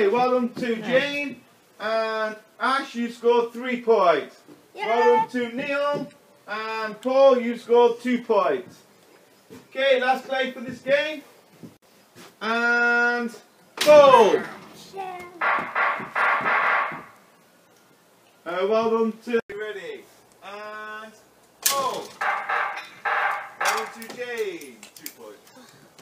Okay, well done to Jane. And Ash, you scored 3 points. Yeah. Well done to Neil. And Paul, you scored 2 points. Okay, last play for this game. And goal! Well done to... Ready? And goal! Well done to Jane. 2 points.